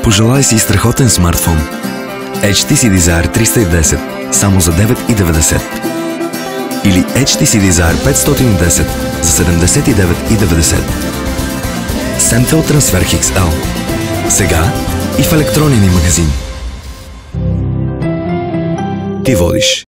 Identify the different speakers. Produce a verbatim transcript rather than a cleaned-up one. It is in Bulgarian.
Speaker 1: Пожелай си страхотен смартфон. Ейч Ти Си Desire триста и десет само за девет и деветдесет. Или Ейч Ти Си Desire петстотин и десет за седемдесет и девет и деветдесет. Сентрал Трансфер Икс Ел. Сега и в електронен магазин. Ти водиш.